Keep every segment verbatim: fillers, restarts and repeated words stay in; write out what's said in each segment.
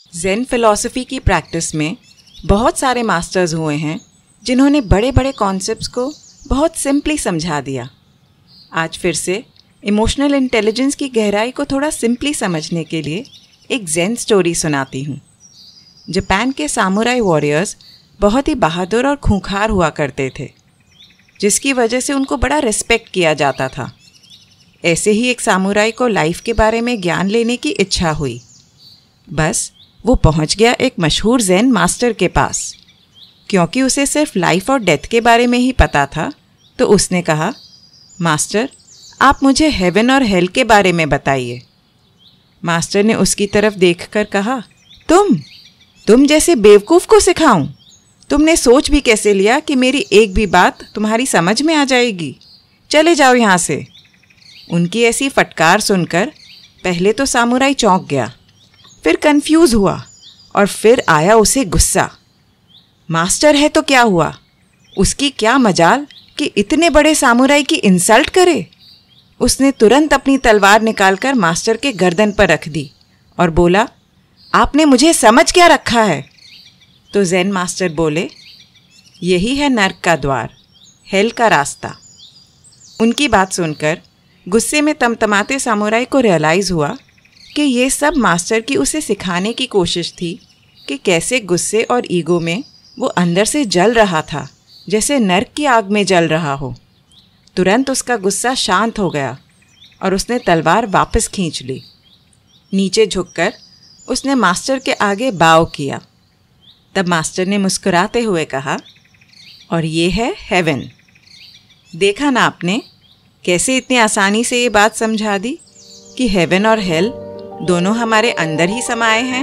Zen philosophy की practice में बहुत सारे मास्टर्स हुए हैं जिन्होंने बड़े बड़े कॉन्सेप्ट्स को बहुत सिंपली समझा दिया। आज फिर से इमोशनल इंटेलिजेंस की गहराई को थोड़ा सिंपली समझने के लिए एक ज़ेन स्टोरी सुनाती हूँ। जापान के सामुराई वॉरियर्स बहुत ही बहादुर और खूंखार हुआ करते थे, जिसकी वजह से उनको बड़ा रिस्पेक्ट किया जाता था। ऐसे ही एक सामुराई को लाइफ के बारे में ज्ञान लेने की इच्छा हुई। बस वो पहुंच गया एक मशहूर ज़ेन मास्टर के पास। क्योंकि उसे सिर्फ लाइफ और डेथ के बारे में ही पता था, तो उसने कहा, मास्टर, आप मुझे हेवन और हेल के बारे में बताइए। मास्टर ने उसकी तरफ देखकर कहा, तुम तुम जैसे बेवकूफ़ को सिखाऊं? तुमने सोच भी कैसे लिया कि मेरी एक भी बात तुम्हारी समझ में आ जाएगी? चले जाओ यहाँ से। उनकी ऐसी फटकार सुनकर पहले तो सामुराई चौंक गया, फिर कंफ्यूज हुआ और फिर आया उसे गुस्सा। मास्टर है तो क्या हुआ, उसकी क्या मजाल कि इतने बड़े सामुराई की इंसल्ट करे। उसने तुरंत अपनी तलवार निकालकर मास्टर के गर्दन पर रख दी और बोला, आपने मुझे समझ क्या रखा है? तो ज़ेन मास्टर बोले, यही है नर्क का द्वार, हेल का रास्ता। उनकी बात सुनकर गुस्से में तमतमाते सामुराई को रियलाइज़ हुआ कि ये सब मास्टर की उसे सिखाने की कोशिश थी कि कैसे गुस्से और ईगो में वो अंदर से जल रहा था, जैसे नर्क की आग में जल रहा हो। तुरंत उसका गुस्सा शांत हो गया और उसने तलवार वापस खींच ली। नीचे झुककर उसने मास्टर के आगे बाव किया। तब मास्टर ने मुस्कुराते हुए कहा, और ये है हेवन। देखा ना आपने कैसे इतनी आसानी से ये बात समझा दी कि हेवन और हेल दोनों हमारे अंदर ही समाये हैं।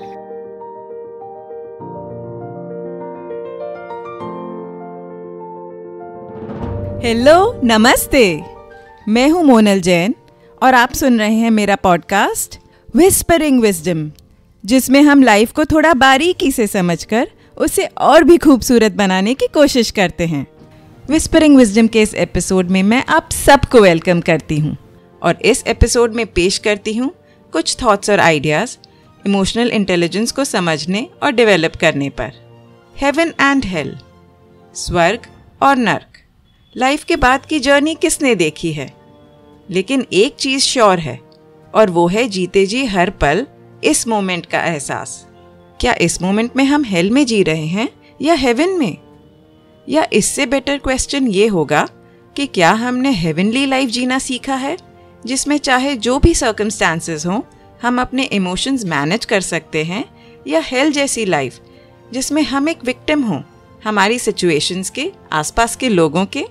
हेलो, नमस्ते। मैं हूँ मोनल जैन और आप सुन रहे हैं मेरा पॉडकास्ट विस्परिंग विजडम, जिसमें हम लाइफ को थोड़ा बारीकी से समझकर उसे और भी खूबसूरत बनाने की कोशिश करते हैं। विस्परिंग विजडम के इस एपिसोड में मैं आप सबको वेलकम करती हूँ और इस एपिसोड में पेश करती हूँ कुछ थॉट्स और आइडियाज़ इमोशनल इंटेलिजेंस को समझने और डेवलप करने पर। हेवन एंड हेल, स्वर्ग और नर्क, लाइफ के बाद की जर्नी किसने देखी है? लेकिन एक चीज़ श्योर है, और वो है जीते जी हर पल इस मोमेंट का एहसास। क्या इस मोमेंट में हम हेल में जी रहे हैं या हेवन में? या इससे बेटर क्वेश्चन ये होगा कि क्या हमने हेवनली लाइफ जीना सीखा है, जिसमें चाहे जो भी सर्कमस्टांसेस हों हम अपने इमोशंस मैनेज कर सकते हैं, या हेल जैसी लाइफ जिसमें हम एक विक्टिम हों हमारी सिचुएशंस के, आसपास के लोगों के?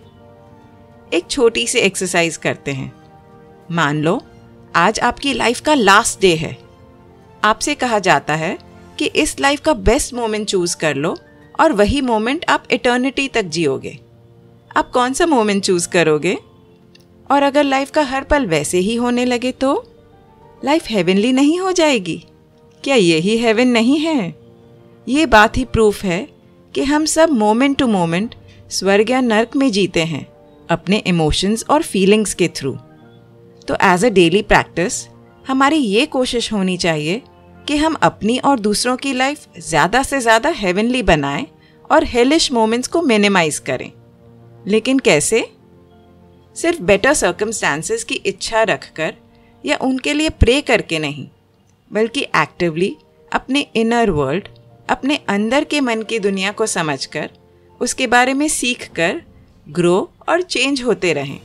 एक छोटी सी एक्सरसाइज करते हैं। मान लो आज आपकी लाइफ का लास्ट डे है। आपसे कहा जाता है कि इस लाइफ का बेस्ट मोमेंट चूज कर लो और वही मोमेंट आप इटर्निटी तक जियोगे। आप कौन सा मोमेंट चूज करोगे? और अगर लाइफ का हर पल वैसे ही होने लगे तो लाइफ हेवनली नहीं हो जाएगी? क्या यही हेवन नहीं है? ये बात ही प्रूफ है कि हम सब मोमेंट टू मोमेंट स्वर्ग या नर्क में जीते हैं, अपने इमोशंस और फीलिंग्स के थ्रू। तो एज अ डेली प्रैक्टिस हमारी ये कोशिश होनी चाहिए कि हम अपनी और दूसरों की लाइफ ज़्यादा से ज़्यादा हेवनली बनाएं और हेलिश मोमेंट्स को मिनिमाइज करें। लेकिन कैसे? सिर्फ बेटर सर्कमस्टांसेस की इच्छा रखकर या उनके लिए प्रे करके नहीं, बल्कि एक्टिवली अपने इनर वर्ल्ड, अपने अंदर के मन की दुनिया को समझकर उसके बारे में सीख कर ग्रो और चेंज होते रहें।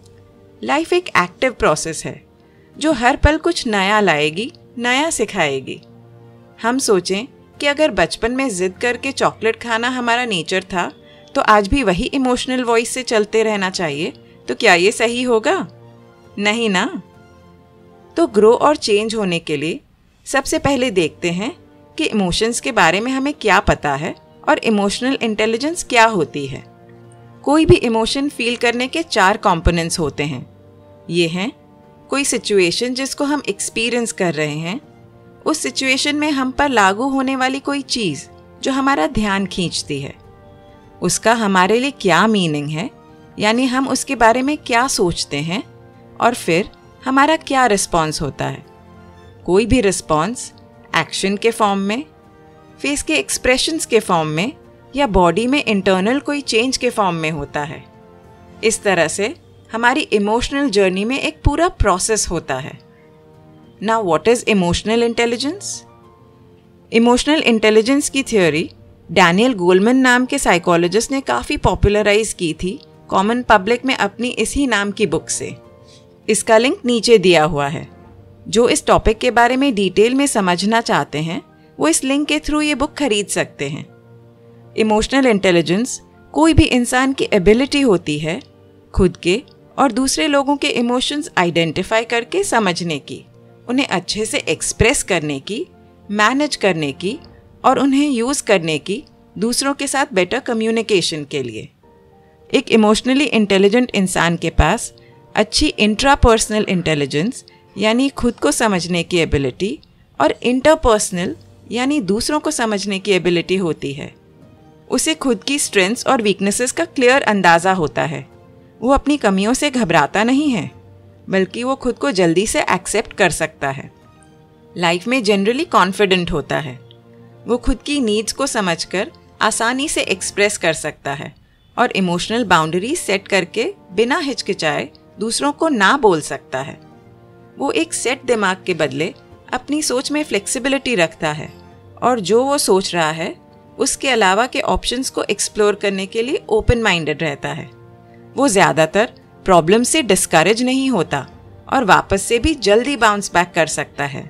लाइफ एक एक्टिव प्रोसेस है जो हर पल कुछ नया लाएगी, नया सिखाएगी। हम सोचें कि अगर बचपन में जिद करके चॉकलेट खाना हमारा नेचर था, तो आज भी वही इमोशनल वॉइस से चलते रहना चाहिए, तो क्या ये सही होगा? नहीं ना। तो ग्रो और चेंज होने के लिए सबसे पहले देखते हैं कि इमोशंस के बारे में हमें क्या पता है और इमोशनल इंटेलिजेंस क्या होती है। कोई भी इमोशन फील करने के चार कंपोनेंट्स होते हैं। ये हैं कोई सिचुएशन जिसको हम एक्सपीरियंस कर रहे हैं, उस सिचुएशन में हम पर लागू होने वाली कोई चीज़ जो हमारा ध्यान खींचती है, उसका हमारे लिए क्या मीनिंग है, यानी हम उसके बारे में क्या सोचते हैं, और फिर हमारा क्या रिस्पॉन्स होता है। कोई भी रिस्पॉन्स एक्शन के फॉर्म में, फेस के एक्सप्रेशंस के फॉर्म में, या बॉडी में इंटरनल कोई चेंज के फॉर्म में होता है। इस तरह से हमारी इमोशनल जर्नी में एक पूरा प्रोसेस होता है। Now what is emotional intelligence? Emotional intelligence की थ्योरी डैनियल गोलमैन नाम के साइकोलॉजिस्ट ने काफ़ी पॉपुलराइज की थी कॉमन पब्लिक में अपनी इसी नाम की बुक से। इसका लिंक नीचे दिया हुआ है। जो इस टॉपिक के बारे में डिटेल में समझना चाहते हैं वो इस लिंक के थ्रू ये बुक खरीद सकते हैं। इमोशनल इंटेलिजेंस कोई भी इंसान की एबिलिटी होती है खुद के और दूसरे लोगों के इमोशंस आइडेंटिफाई करके समझने की, उन्हें अच्छे से एक्सप्रेस करने की, मैनेज करने की और उन्हें यूज़ करने की दूसरों के साथ बेटर कम्युनिकेशन के लिए। एक इमोशनली इंटेलिजेंट इंसान के पास अच्छी इंट्रापर्सनल इंटेलिजेंस यानी खुद को समझने की एबिलिटी और इंटरपर्सनल यानी दूसरों को समझने की एबिलिटी होती है। उसे खुद की स्ट्रेंथ्स और वीकनेसेस का क्लियर अंदाज़ा होता है। वो अपनी कमियों से घबराता नहीं है, बल्कि वो खुद को जल्दी से एक्सेप्ट कर सकता है। लाइफ में जनरली कॉन्फिडेंट होता है। वो खुद की नीड्स को समझकर आसानी से एक्सप्रेस कर सकता है और इमोशनल बाउंड्रीज सेट करके बिना हिचकिचाए दूसरों को ना बोल सकता है। वो एक सेट दिमाग के बदले अपनी सोच में फ्लेक्सिबिलिटी रखता है और जो वो सोच रहा है उसके अलावा के ऑप्शंस को एक्सप्लोर करने के लिए ओपन माइंडेड रहता है। वो ज़्यादातर प्रॉब्लम से डिस्करेज नहीं होता और वापस से भी जल्दी बाउंस बैक कर सकता है।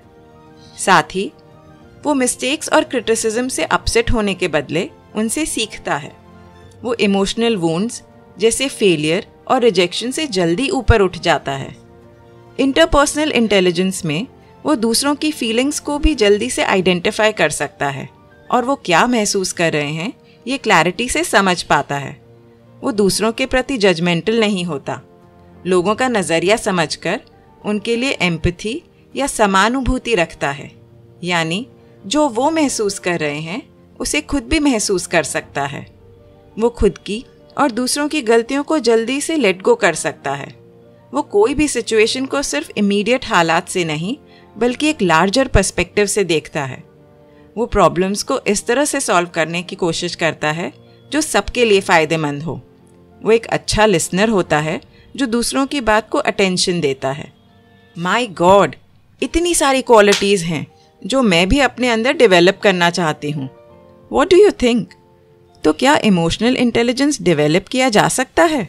साथ ही वो मिस्टेक्स और क्रिटिसिज्म से अपसेट होने के बदले उनसे सीखता है। वो इमोशनल वुंड्स जैसे फेलियर और रिजेक्शन से जल्दी ऊपर उठ जाता है। इंटरपर्सनल इंटेलिजेंस में वो दूसरों की फीलिंग्स को भी जल्दी से आइडेंटिफाई कर सकता है और वो क्या महसूस कर रहे हैं ये क्लैरिटी से समझ पाता है। वो दूसरों के प्रति जजमेंटल नहीं होता। लोगों का नज़रिया समझकर उनके लिए एम्पैथी या समानुभूति रखता है, यानी जो वो महसूस कर रहे हैं उसे खुद भी महसूस कर सकता है। वो खुद की और दूसरों की गलतियों को जल्दी से लेट गो कर सकता है। वो कोई भी सिचुएशन को सिर्फ इमीडिएट हालात से नहीं बल्कि एक लार्जर पर्सपेक्टिव से देखता है। वो प्रॉब्लम्स को इस तरह से सॉल्व करने की कोशिश करता है जो सबके लिए फ़ायदेमंद हो। वो एक अच्छा लिसनर होता है जो दूसरों की बात को अटेंशन देता है। माय गॉड, इतनी सारी क्वालिटीज़ हैं जो मैं भी अपने अंदर डेवलप करना चाहती हूँ। What do you think? तो क्या इमोशनल इंटेलिजेंस डेवलप किया जा सकता है?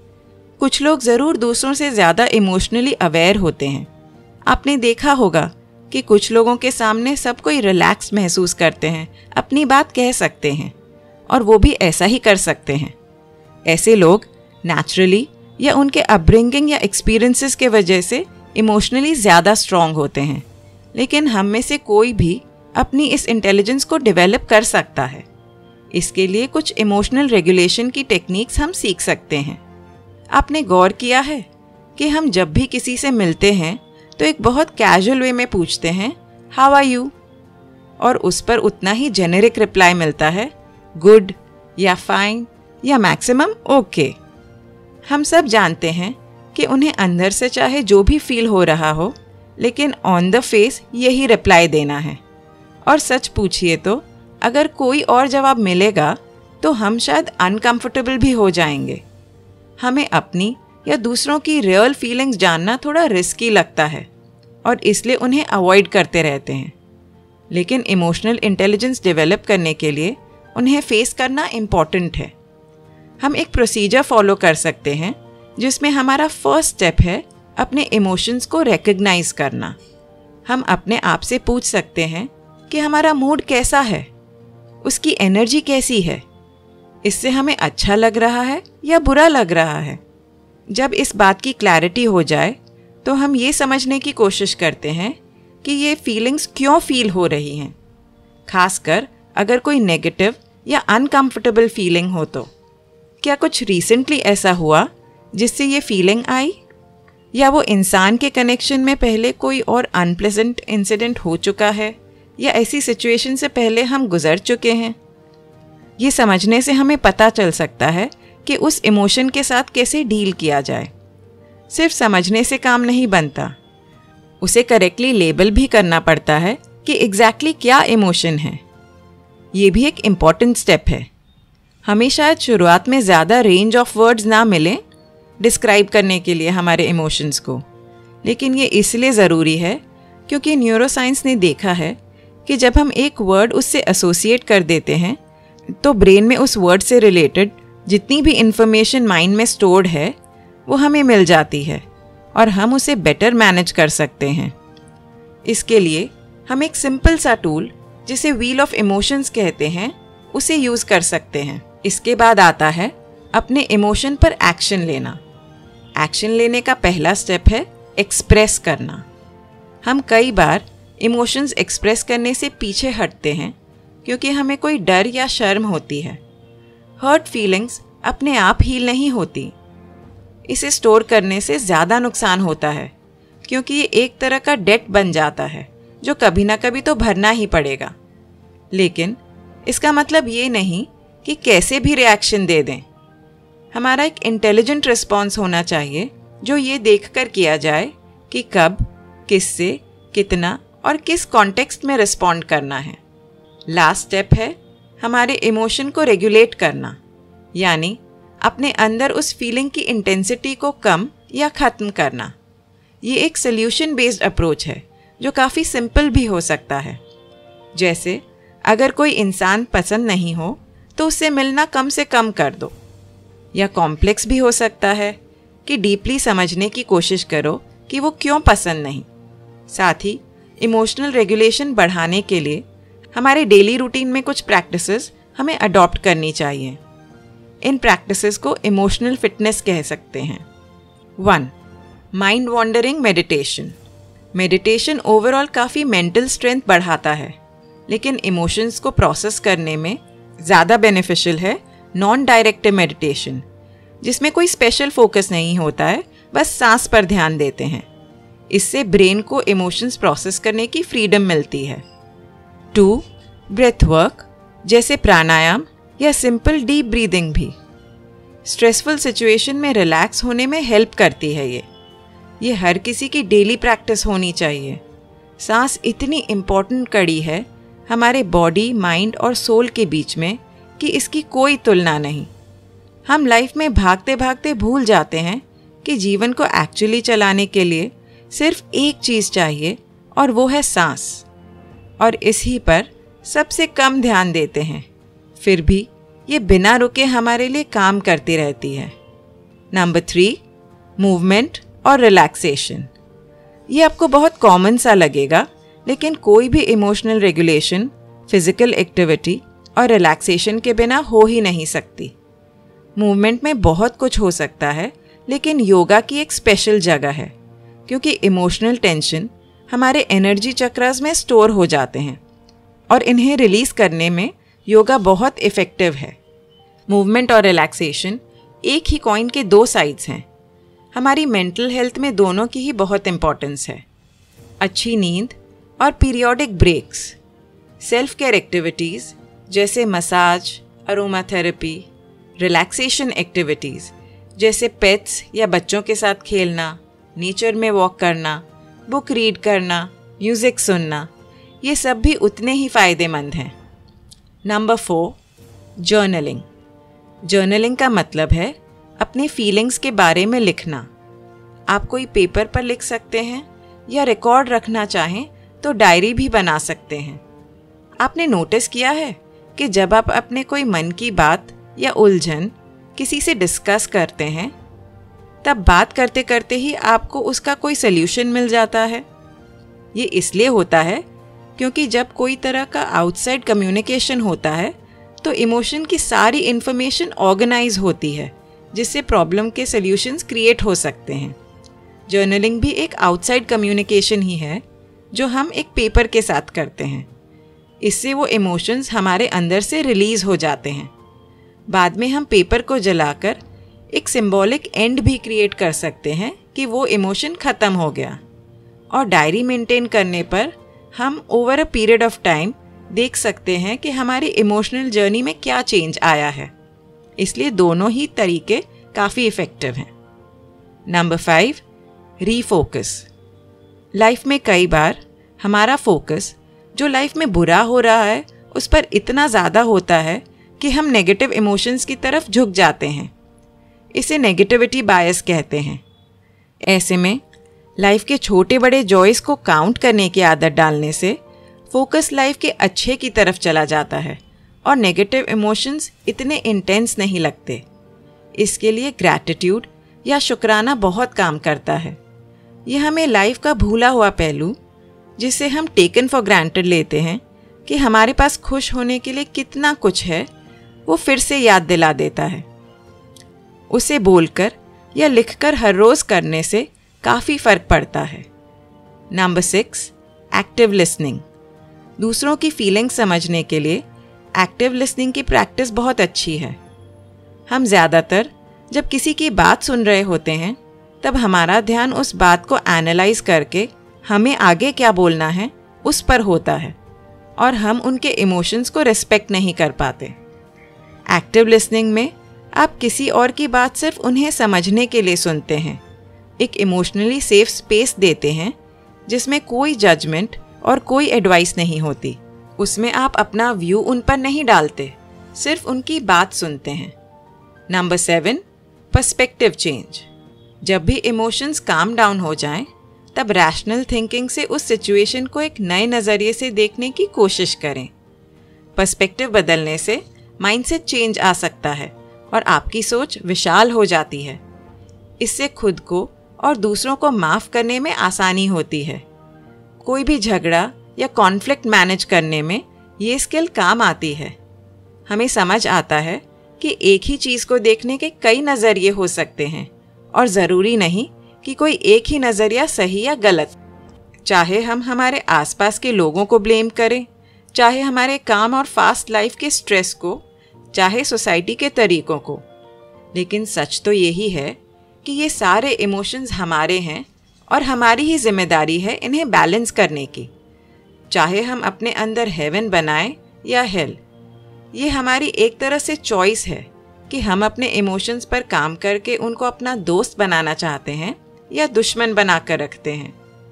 कुछ लोग ज़रूर दूसरों से ज़्यादा इमोशनली अवेयर होते हैं। आपने देखा होगा कि कुछ लोगों के सामने सब कोई रिलैक्स महसूस करते हैं, अपनी बात कह सकते हैं और वो भी ऐसा ही कर सकते हैं। ऐसे लोग नेचुरली या उनके अपब्रिंगिंग या एक्सपीरियंसेस के वजह से इमोशनली ज़्यादा स्ट्रॉन्ग होते हैं, लेकिन हम में से कोई भी अपनी इस इंटेलिजेंस को डेवलप कर सकता है। इसके लिए कुछ इमोशनल रेगुलेशन की टेक्निक्स हम सीख सकते हैं। आपने गौर किया है कि हम जब भी किसी से मिलते हैं तो एक बहुत कैजुअल वे में पूछते हैं हाउ आर यू, और उस पर उतना ही जेनेरिक रिप्लाई मिलता है गुड या फाइन या मैक्सिमम ओके। हम सब जानते हैं कि उन्हें अंदर से चाहे जो भी फील हो रहा हो, लेकिन ऑन द फेस यही रिप्लाई देना है। और सच पूछिए तो अगर कोई और जवाब मिलेगा तो हम शायद अनकंफर्टेबल भी हो जाएंगे। हमें अपनी या दूसरों की रियल फीलिंग्स जानना थोड़ा रिस्की लगता है और इसलिए उन्हें अवॉइड करते रहते हैं। लेकिन इमोशनल इंटेलिजेंस डेवलप करने के लिए उन्हें फेस करना इम्पॉर्टेंट है। हम एक प्रोसीजर फॉलो कर सकते हैं जिसमें हमारा फर्स्ट स्टेप है अपने इमोशंस को रिकग्नाइज करना। हम अपने आप से पूछ सकते हैं कि हमारा मूड कैसा है, उसकी एनर्जी कैसी है, इससे हमें अच्छा लग रहा है या बुरा लग रहा है। जब इस बात की क्लैरिटी हो जाए तो हम ये समझने की कोशिश करते हैं कि ये फीलिंग्स क्यों फील हो रही हैं, खासकर अगर कोई नेगेटिव या अनकंफर्टेबल फीलिंग हो तो। क्या कुछ रिसेंटली ऐसा हुआ जिससे ये फीलिंग आई, या वो इंसान के कनेक्शन में पहले कोई और अनप्लेजेंट इंसिडेंट हो चुका है, या ऐसी सिचुएशन से पहले हम गुजर चुके हैं। ये समझने से हमें पता चल सकता है कि उस इमोशन के साथ कैसे डील किया जाए। सिर्फ समझने से काम नहीं बनता, उसे करेक्टली लेबल भी करना पड़ता है कि एग्जैक्टली exactly क्या इमोशन है। ये भी एक इम्पॉर्टेंट स्टेप है। हमें शायद शुरुआत में ज़्यादा रेंज ऑफ वर्ड्स ना मिले डिस्क्राइब करने के लिए हमारे इमोशंस को, लेकिन ये इसलिए ज़रूरी है क्योंकि न्यूरोसाइंस ने देखा है कि जब हम एक वर्ड उससे एसोसिएट कर देते हैं तो ब्रेन में उस वर्ड से रिलेटेड जितनी भी इंफॉर्मेशन माइंड में स्टोर्ड है वो हमें मिल जाती है और हम उसे बेटर मैनेज कर सकते हैं। इसके लिए हम एक सिंपल सा टूल जिसे व्हील ऑफ इमोशंस कहते हैं उसे यूज़ कर सकते हैं। इसके बाद आता है अपने इमोशन पर एक्शन लेना। एक्शन लेने का पहला स्टेप है एक्सप्रेस करना। हम कई बार इमोशंस एक्सप्रेस करने से पीछे हटते हैं क्योंकि हमें कोई डर या शर्म होती है। हर्ट फीलिंग्स अपने आप हील नहीं होती। इसे स्टोर करने से ज़्यादा नुकसान होता है क्योंकि ये एक तरह का डेट बन जाता है जो कभी ना कभी तो भरना ही पड़ेगा। लेकिन इसका मतलब ये नहीं कि कैसे भी रिएक्शन दे दें। हमारा एक इंटेलिजेंट रिस्पॉन्स होना चाहिए जो ये देखकर किया जाए कि कब, किससे, कितना और किस कॉन्टेक्स्ट में रिस्पॉन्ड करना है। लास्ट स्टेप है हमारे इमोशन को रेगुलेट करना, यानी अपने अंदर उस फीलिंग की इंटेंसिटी को कम या ख़त्म करना। ये एक सोल्यूशन बेस्ड अप्रोच है जो काफ़ी सिंपल भी हो सकता है। जैसे अगर कोई इंसान पसंद नहीं हो तो उससे मिलना कम से कम कर दो, या कॉम्प्लेक्स भी हो सकता है कि डीपली समझने की कोशिश करो कि वो क्यों पसंद नहीं। साथ ही इमोशनल रेगुलेशन बढ़ाने के लिए हमारे डेली रूटीन में कुछ प्रैक्टिसेस हमें अडॉप्ट करनी चाहिए। इन प्रैक्टिसेस को इमोशनल फिटनेस कह सकते हैं। One, mind wandering meditation. Meditation overall काफ़ी मेंटल स्ट्रेंथ बढ़ाता है, लेकिन इमोशंस को प्रोसेस करने में ज़्यादा बेनिफिशियल है नॉन डायरेक्टिव मेडिटेशन, जिसमें कोई स्पेशल फोकस नहीं होता है, बस सांस पर ध्यान देते हैं। इससे ब्रेन को इमोशंस प्रोसेस करने की फ्रीडम मिलती है। टू, ब्रेथ वर्क जैसे प्राणायाम या सिंपल डीप ब्रीदिंग भी स्ट्रेसफुल सिचुएशन में रिलैक्स होने में हेल्प करती है। ये ये हर किसी की डेली प्रैक्टिस होनी चाहिए। सांस इतनी इम्पॉर्टेंट कड़ी है हमारे बॉडी, माइंड और सोल के बीच में कि इसकी कोई तुलना नहीं। हम लाइफ में भागते भागते भूल जाते हैं कि जीवन को एक्चुअली चलाने के लिए सिर्फ एक चीज़ चाहिए और वो है सांस, और इसी पर सबसे कम ध्यान देते हैं। फिर भी ये बिना रुके हमारे लिए काम करती रहती है। नंबर थ्री, मूवमेंट और रिलैक्सेशन। ये आपको बहुत कॉमन सा लगेगा, लेकिन कोई भी इमोशनल रेगुलेशन फिजिकल एक्टिविटी और रिलैक्सेशन के बिना हो ही नहीं सकती। मूवमेंट में बहुत कुछ हो सकता है, लेकिन योगा की एक स्पेशल जगह है क्योंकि इमोशनल टेंशन हमारे एनर्जी चक्रास में स्टोर हो जाते हैं और इन्हें रिलीज़ करने में योगा बहुत इफ़ेक्टिव है। मूवमेंट और रिलैक्सेशन एक ही कॉइन के दो साइड्स हैं। हमारी मेंटल हेल्थ में दोनों की ही बहुत इम्पोर्टेंस है। अच्छी नींद और periodic breaks, self care activities जैसे मसाज, अरोमाथेरेपी, रिलैक्सेशन एक्टिविटीज़ जैसे पेट्स या बच्चों के साथ खेलना, नेचर में वॉक करना, बुक रीड करना, म्यूज़िक सुनना, ये सब भी उतने ही फ़ायदेमंद हैं। Number four, journaling. जर्नलिंग का मतलब है अपने फीलिंग्स के बारे में लिखना। आप कोई पेपर पर लिख सकते हैं या रिकॉर्ड रखना चाहें तो डायरी भी बना सकते हैं। आपने नोटिस किया है कि जब आप अपने कोई मन की बात या उलझन किसी से डिस्कस करते हैं, तब बात करते करते ही आपको उसका कोई सल्यूशन मिल जाता है। ये इसलिए होता है क्योंकि जब कोई तरह का आउटसाइड कम्युनिकेशन होता है तो इमोशन की सारी इन्फॉर्मेशन ऑर्गेनाइज होती है, जिससे प्रॉब्लम के सल्यूशंस क्रिएट हो सकते हैं। जर्नलिंग भी एक आउटसाइड कम्युनिकेशन ही है जो हम एक पेपर के साथ करते हैं। इससे वो इमोशंस हमारे अंदर से रिलीज़ हो जाते हैं। बाद में हम पेपर को जलाकर एक सिंबॉलिक एंड भी क्रिएट कर सकते हैं कि वो इमोशन ख़त्म हो गया। और डायरी मेंटेन करने पर हम over a period of time देख सकते हैं कि हमारी इमोशनल जर्नी में क्या चेंज आया है। इसलिए दोनों ही तरीके काफ़ी इफ़ेक्टिव हैं। Number five, refocus. लाइफ में कई बार हमारा फोकस जो लाइफ में बुरा हो रहा है उस पर इतना ज़्यादा होता है कि हम नेगेटिव इमोशंस की तरफ झुक जाते हैं। इसे नेगेटिविटी बायस कहते हैं। ऐसे में लाइफ के छोटे बड़े जॉयस को काउंट करने की आदत डालने से फोकस लाइफ के अच्छे की तरफ चला जाता है और नेगेटिव इमोशंस इतने इंटेंस नहीं लगते। इसके लिए ग्रैटिट्यूड या शुक्राना बहुत काम करता है। यह हमें लाइफ का भूला हुआ पहलू, जिसे हम टेकन फॉर ग्रांटेड लेते हैं कि हमारे पास खुश होने के लिए कितना कुछ है, वो फिर से याद दिला देता है। उसे बोलकर या लिखकर हर रोज़ करने से काफ़ी फ़र्क पड़ता है। Number six, active listening. दूसरों की फीलिंग्स समझने के लिए एक्टिव लिसनिंग की प्रैक्टिस बहुत अच्छी है। हम ज़्यादातर जब किसी की बात सुन रहे होते हैं तब हमारा ध्यान उस बात को एनालाइज करके हमें आगे क्या बोलना है उस पर होता है और हम उनके इमोशंस को रिस्पेक्ट नहीं कर पाते। एक्टिव लिसनिंग में आप किसी और की बात सिर्फ उन्हें समझने के लिए सुनते हैं, एक इमोशनली सेफ स्पेस देते हैं जिसमें कोई जजमेंट और कोई एडवाइस नहीं होती। उसमें आप अपना व्यू उन पर नहीं डालते, सिर्फ उनकी बात सुनते हैं। Number seven, perspective change. जब भी इमोशंस काम डाउन हो जाएं, तब रैशनल थिंकिंग से उस सिचुएशन को एक नए नज़रिए से देखने की कोशिश करें। पर्सपेक्टिव बदलने से माइंडसेट चेंज आ सकता है और आपकी सोच विशाल हो जाती है। इससे खुद को और दूसरों को माफ़ करने में आसानी होती है। कोई भी झगड़ा या कॉन्फ्लिक्ट मैनेज करने में ये स्किल काम आती है। हमें समझ आता है कि एक ही चीज़ को देखने के कई नज़रिए हो सकते हैं और ज़रूरी नहीं कि कोई एक ही नज़रिया सही या गलत। चाहे हम हमारे आसपास के लोगों को ब्लेम करें, चाहे हमारे काम और फास्ट लाइफ के स्ट्रेस को, चाहे सोसाइटी के तरीक़ों को, लेकिन सच तो यही है कि ये सारे इमोशंस हमारे हैं और हमारी ही जिम्मेदारी है इन्हें बैलेंस करने की। चाहे हम अपने अंदर हेवन बनाएं या हेल, ये हमारी एक तरह से चॉइस है कि हम अपने इमोशंस पर काम करके उनको अपना दोस्त बनाना चाहते हैं या दुश्मन बना कर रखते हैं।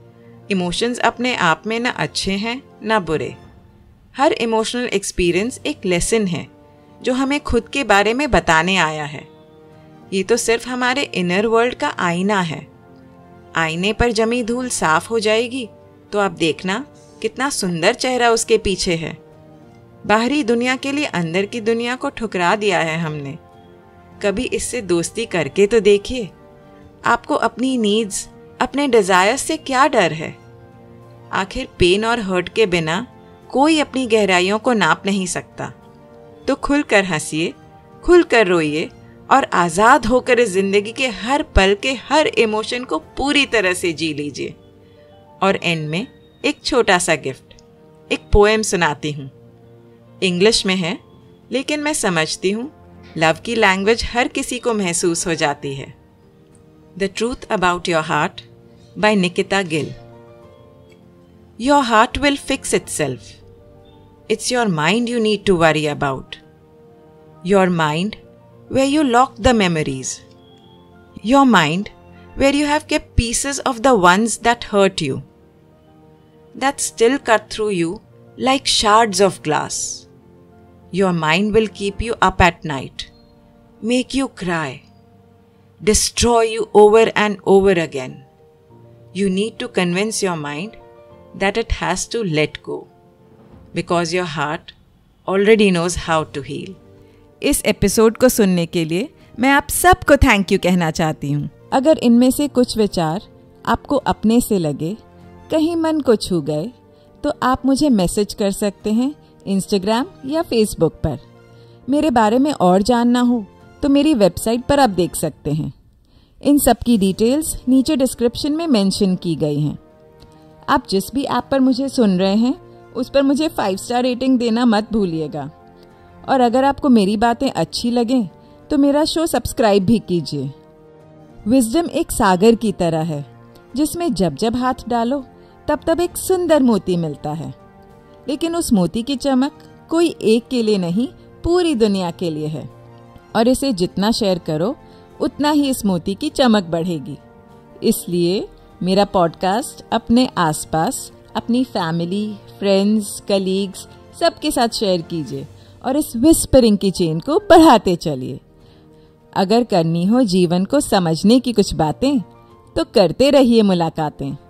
इमोशंस अपने आप में ना अच्छे हैं ना बुरे। हर इमोशनल एक्सपीरियंस एक लेसन है जो हमें खुद के बारे में बताने आया है। ये तो सिर्फ हमारे इनर वर्ल्ड का आईना है। आईने पर जमी धूल साफ हो जाएगी तो आप देखना कितना सुंदर चेहरा उसके पीछे है। बाहरी दुनिया के लिए अंदर की दुनिया को ठुकरा दिया है हमने। कभी इससे दोस्ती करके तो देखिए। आपको अपनी नीड्स, अपने डिज़ायर्स से क्या डर है? आखिर पेन और हर्ट के बिना कोई अपनी गहराइयों को नाप नहीं सकता। तो खुलकर हंसिए, खुलकर रोइए और आज़ाद होकर इस जिंदगी के हर पल के हर इमोशन को पूरी तरह से जी लीजिए। और एंड में एक छोटा सा गिफ्ट, एक पोएम सुनाती हूँ। इंग्लिश में है, लेकिन मैं समझती हूँ लव की लैंग्वेज हर किसी को महसूस हो जाती है। The truth about your heart by Nikita Gill. Your heart will fix itself. It's your mind you need to worry about. Your mind where you lock the memories. Your mind where you have kept pieces of the ones that hurt you, that still cut through you like shards of glass. Your mind will keep you up at night, make you cry, destroy you over and over again. You need to convince your mind that it has to let go, because your heart already knows how to heal. इस episode को सुनने के लिए मैं आप सबको thank you कहना चाहती हूँ। अगर इनमें से कुछ विचार आपको अपने से लगे, कहीं मन को छू गए, तो आप मुझे मैसेज कर सकते हैं इंस्टाग्राम या फेसबुक पर। मेरे बारे में और जानना हो तो मेरी वेबसाइट पर आप देख सकते हैं। इन सब की डिटेल्स नीचे डिस्क्रिप्शन में मेंशन की गई हैं। आप जिस भी ऐप पर मुझे सुन रहे हैं उस पर मुझे फाइव स्टार रेटिंग देना मत भूलिएगा। और अगर आपको मेरी बातें अच्छी लगें तो मेरा शो सब्सक्राइब भी कीजिए। विजडम एक सागर की तरह है जिसमें जब जब हाथ डालो तब तब एक सुंदर मोती मिलता है, लेकिन उस मोती की चमक कोई एक के लिए नहीं, पूरी दुनिया के लिए है। और इसे जितना शेयर करो उतना ही इस मोती की चमक बढ़ेगी। इसलिए मेरा पॉडकास्ट अपने आसपास अपनी फैमिली, फ्रेंड्स, कलीग्स सबके साथ शेयर कीजिए और इस विस्परिंग की चेन को बढ़ाते चलिए। अगर करनी हो जीवन को समझने की कुछ बातें तो करते रहिए मुलाकातें।